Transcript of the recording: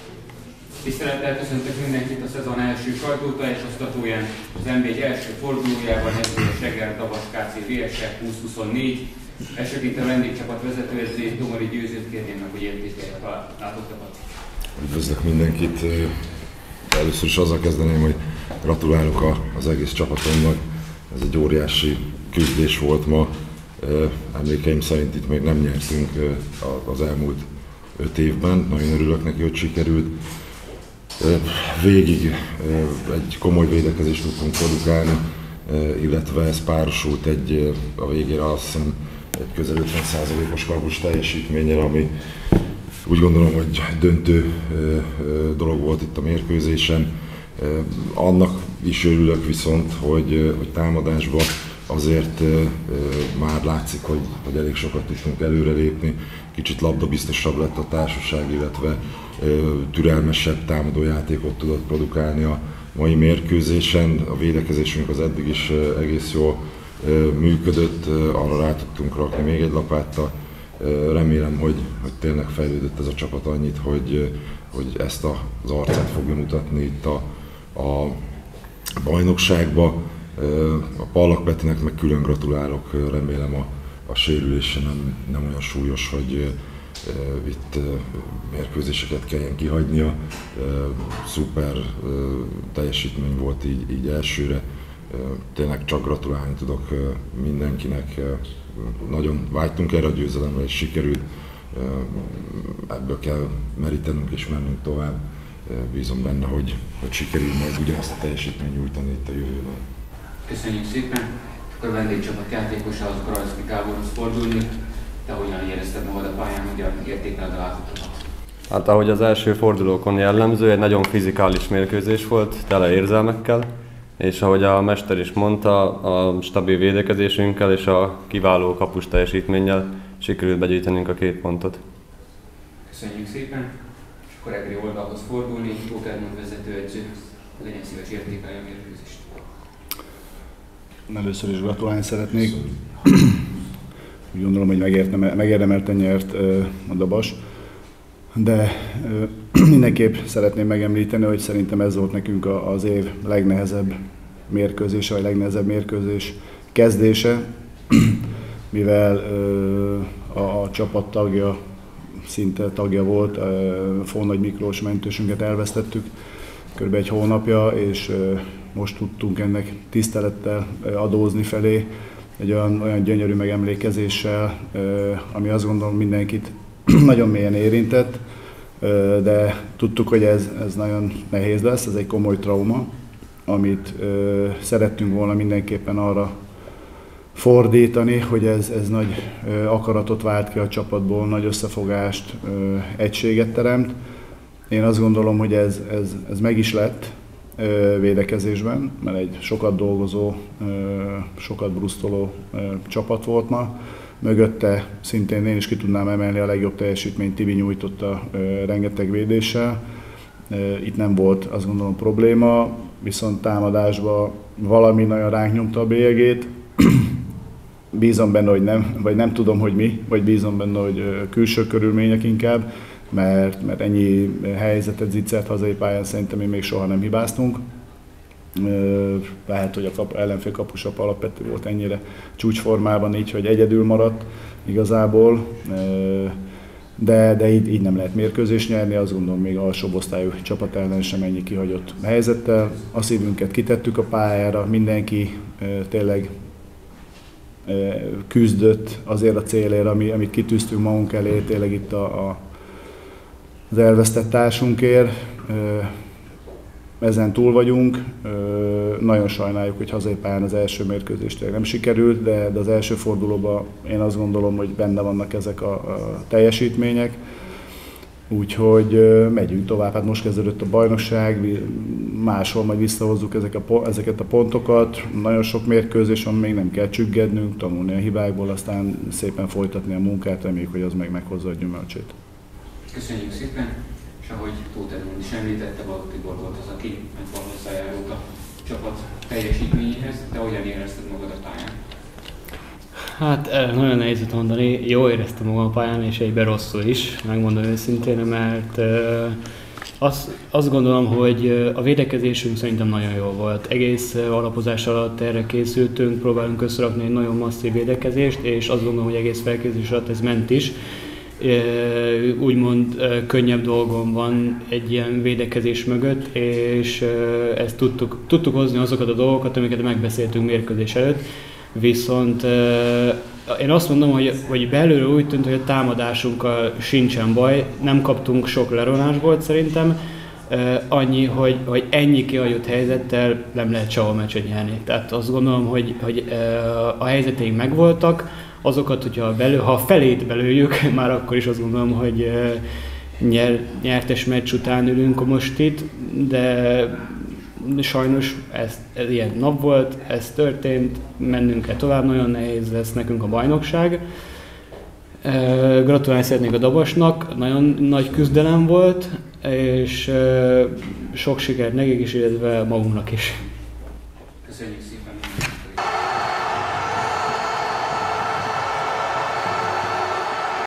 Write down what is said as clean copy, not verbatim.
Tisztelettel köszöntök mindenkit a szezon első sajtótájékoztatóján, az NB1 első fordulójában, ez a Seger-Dabas KC VSE 2024. Elsőként a vendégcsapat vezetőedző Domori Győzőt kérném meg, hogy értékelje a látottakat. Üdvözlök mindenkit! Először is azzal kezdeném, hogy gratulálok az egész csapatomnak. Ez egy óriási küzdés volt ma. Emlékeim szerint itt még nem nyertünk az elmúlt 5 évben. Nagyon örülök neki, hogy sikerült. Végig egy komoly védekezést tudtunk produkálni, illetve ez párosult a végére azt hiszem egy közel 50%-os kapus teljesítménnyel, ami úgy gondolom, hogy döntő dolog volt itt a mérkőzésen. Annak is örülök viszont, hogy támadásban azért már látszik, hogy elég sokat tudtunk előrelépni. Kicsit labdabiztosabb lett a társaság, illetve türelmesebb támadójátékot tudott produkálni a mai mérkőzésen. A védekezésünk az eddig is egész jól működött, arra rá tudtunk rakni még egy lapáttal. Remélem, hogy tényleg fejlődött ez a csapat annyit, hogy ezt az arcát fogja mutatni itt a bajnokságba. A Pallak Petinek meg külön gratulálok, remélem a sérülése nem olyan súlyos, hogy itt mérkőzéseket kelljen kihagynia. Szuper teljesítmény volt így elsőre. Tényleg csak gratulálni tudok mindenkinek. Nagyon vágytunk erre a győzelemre, és sikerült. Ebből kell merítenünk és mennünk tovább. Bízom benne, hogy sikerül majd ugyanazt a teljesítményt nyújtani itt a jövőben. Köszönjük szépen! Akkor a vendégcsapat játékosához, Grajszki Gáborhoz fordulni. Te hogyan érezted magad a pályán, hogyan értékeled a látottakat? Hát ahogy az első fordulókon jellemző, egy nagyon fizikális mérkőzés volt, tele érzelmekkel, és ahogy a mester is mondta, a stabil védekezésünkkel és a kiváló kapus teljesítménnyel sikerült begyűjtenünk a 2 pontot. Köszönjük szépen! És akkor Egri oldalhoz fordulni, Tóth Edmond vezetőedző, legyen szíves értékelje a mérkőzést. Először is gratulálni szeretnék. Úgy gondolom, hogy megérdemelten nyert a Dabas, de mindenképp szeretném megemlíteni, hogy szerintem ez volt nekünk az év legnehezebb mérkőzése, vagy legnehezebb mérkőzés kezdése, mivel a csapat tagja, szinte tagja volt, Fónagy Miklós mentősünket elvesztettük kb. Egy hónapja, és most tudtunk ennek tisztelettel adózni felé, egy olyan gyönyörű megemlékezéssel, ami azt gondolom mindenkit nagyon mélyen érintett, de tudtuk, hogy ez nagyon nehéz lesz, ez egy komoly trauma, amit szerettünk volna mindenképpen arra fordítani, hogy ez nagy akaratot vált ki a csapatból, nagy összefogást, egységet teremt. Én azt gondolom, hogy ez meg is lett védekezésben, mert egy sokat dolgozó, sokat brusztoló csapat volt ma. Mögötte szintén én is ki tudnám emelni a legjobb teljesítményt, Tibi nyújtotta rengeteg védéssel. Itt nem volt, azt gondolom, probléma, viszont támadásban valami nagyon ránk nyomta a bélyegét. Bízom benne, hogy nem, vagy nem tudom, hogy mi, vagy bízom benne, hogy külső körülmények inkább, mert ennyi helyzetet, zicsert hazai pályán szerintem még soha nem hibáztunk. Lehet, hogy a ellenfél kapusa Pallak Peti volt ennyire csúcsformában, így, hogy egyedül maradt igazából, de így nem lehet mérkőzést nyerni, azt gondolom még alsóbb osztályú csapat ellen sem ennyi kihagyott helyzettel. A szívünket kitettük a pályára, mindenki tényleg küzdött azért a célért, amit kitűztünk magunk elé, tényleg itt az elvesztett társunkért. Ezen túl vagyunk, nagyon sajnáljuk, hogy hazai pályán az első mérkőzést nem sikerült, de az első fordulóban én azt gondolom, hogy benne vannak ezek a teljesítmények. Úgyhogy megyünk tovább, hát most kezdődött a bajnokság, máshol majd visszahozzuk ezeket a pontokat. Nagyon sok mérkőzés van, még nem kell csüggednünk, tanulni a hibákból, aztán szépen folytatni a munkát, reméljük, hogy az meghozza a gyümölcsét. Köszönjük szépen, és ahogy Tóth Edmond is említette, Balogh Tibor volt az, aki ment hozzájárult a csapat teljesítményéhez. Te hogyan érezted magad a pályán? Hát nagyon nehéz mondani, jól éreztem magam a pályán, és egyben rosszul is, megmondom őszintén, mert Azt gondolom, hogy a védekezésünk szerintem nagyon jó volt. Egész alapozás alatt erre készültünk, próbálunk összerakni egy nagyon masszív védekezést, és azt gondolom, hogy egész felkészülés alatt ez ment is. Úgymond könnyebb dolgom van egy ilyen védekezés mögött, és ezt tudtuk hozni azokat a dolgokat, amiket megbeszéltünk mérkőzés előtt. Viszont én azt mondom, hogy belülről úgy tűnt, hogy a támadásunkkal sincsen baj, nem kaptunk sok leronásból szerintem, annyi, hogy ennyi kihagyott helyzettel nem lehet sehol meccset nyerni. Tehát azt gondolom, hogy a helyzeteink megvoltak, azokat, hogyha ha a felét belőjük, már akkor is azt gondolom, hogy nyertes meccs után ülünk most itt, de sajnos ez ilyen nap volt, ez történt, mennünk kell tovább, nagyon nehéz lesz nekünk a bajnokság. Gratulálni szeretnék a Dabasnak, nagyon nagy küzdelem volt, és sok sikert nekik is, illetve magunknak is. Köszönjük szépen!